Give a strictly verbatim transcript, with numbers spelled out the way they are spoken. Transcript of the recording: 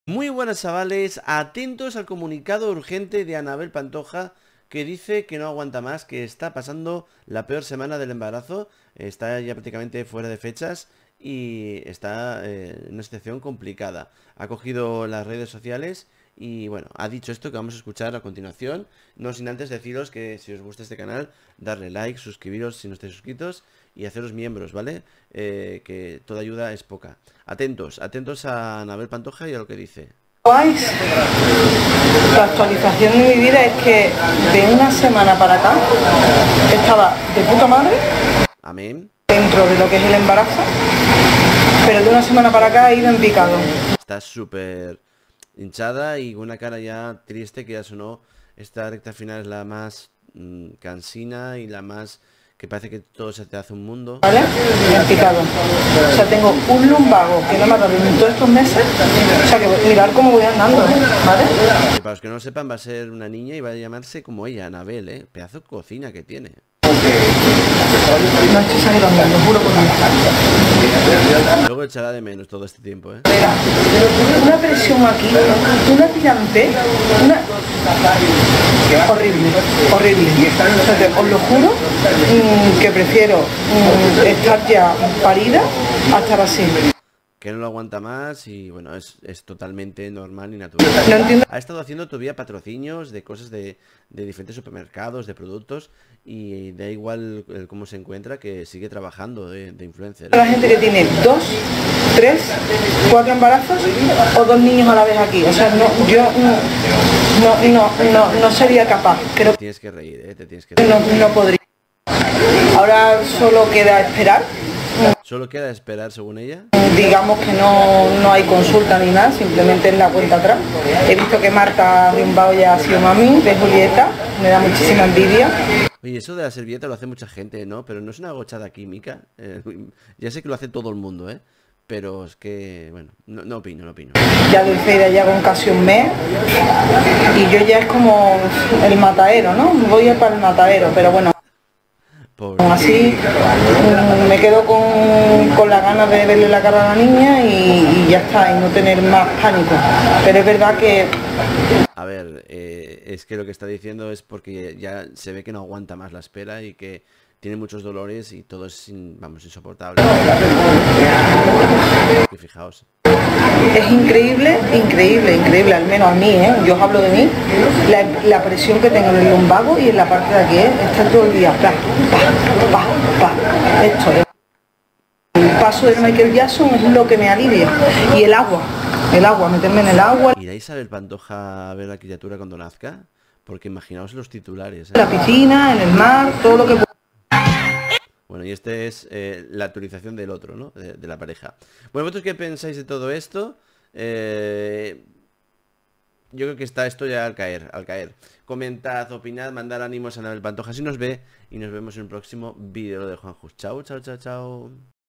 Muy buenas, chavales, atentos al comunicado urgente de Anabel Pantoja, que dice que no aguanta más, que está pasando la peor semana del embarazo, está ya prácticamente fuera de fechas y está eh, en una situación complicada. Ha cogido las redes sociales y bueno, ha dicho esto que vamos a escuchar a continuación, no sin antes deciros que si os gusta este canal, darle like, suscribiros si no estáis suscritos y haceros miembros, ¿vale? Eh, que toda ayuda es poca. Atentos, atentos a Anabel Pantoja y a lo que dice. Guays. La actualización de mi vida es que de una semana para acá estaba de puta madre Amén. dentro de lo que es el embarazo, pero de una semana para acá he ido en picado. Está súper hinchada y con una cara ya triste, que ya sonó. Esta recta final es la más mmm, cansina y la más que parece que todo se te hace un mundo. ¿Vale? En picado. O sea, tengo un lumbago que no me ha dado en todos estos meses. O sea, que mirar cómo voy andando, ¿eh? ¿Vale? Y para los que no lo sepan, va a ser una niña y va a llamarse como ella, Anabel, ¿eh? Pedazo de cocina que tiene. No estoy saliendo, lo juro por Dios. Luego echará de menos todo este tiempo, ¿eh? Una presión aquí, una tirante, una... horrible, horrible. O sea, que os lo juro mmm, que prefiero mmm, estar ya parida a estar así. Que no lo aguanta más y bueno, es, es totalmente normal y natural. No entiendo. Ha estado haciendo todavía patrocinios de cosas de, de diferentes supermercados, de productos, y da igual el cómo se encuentra, que sigue trabajando de, de influencer. La gente que tiene dos, tres, cuatro embarazos o dos niños a la vez aquí. O sea, no, yo no, no, no, no sería capaz. Creo Te tienes que reír, ¿eh? Te tienes que reír. no, no podría. Ahora solo queda esperar. Solo queda esperar, según ella. Digamos que no, no hay consulta ni nada, simplemente es la cuenta atrás. He visto que Marta Rimbao ya ha sido mami de Julieta, me da muchísima envidia. Oye, eso de la servilleta lo hace mucha gente, ¿no? Pero no es una gochada química. Eh, ya sé que lo hace todo el mundo, ¿eh? Pero es que, bueno, no, no opino, no opino. Ya doy fe de ya con casi un mes y yo ya es como el matadero, ¿no? Voy a para el matadero, pero bueno. Pobre. Así me quedo con, con las ganas de verle la cara a la niña y, y ya está, y no tener más pánico. Pero es verdad que... A ver, eh, es que lo que está diciendo es porque ya se ve que no aguanta más la espera y que tiene muchos dolores y todo es, vamos, insoportable. Y fijaos. Es increíble, increíble, increíble, al menos a mí, ¿eh? Yo os hablo de mí, la, la presión que tengo en el lumbago y en la parte de aquí, ¿eh? Está todo el día, pa, pa, pa, pa. Esto es. El paso de Michael Jackson es lo que me alivia. Y el agua, el agua, meterme en el agua. ¿Irá Isabel Pantoja a ver a la criatura cuando nazca? Porque imaginaos los titulares, ¿eh? En la piscina, en el mar, todo lo que... Bueno, y este es eh, la actualización del otro, ¿no? De, de la pareja. Bueno, ¿vosotros qué pensáis de todo esto? Eh, yo creo que está esto ya al caer, al caer. Comentad, opinad, mandad ánimos a Anabel Pantoja si nos ve. Y nos vemos en un próximo vídeo de Juanjus. Chao, chao, chao, chao.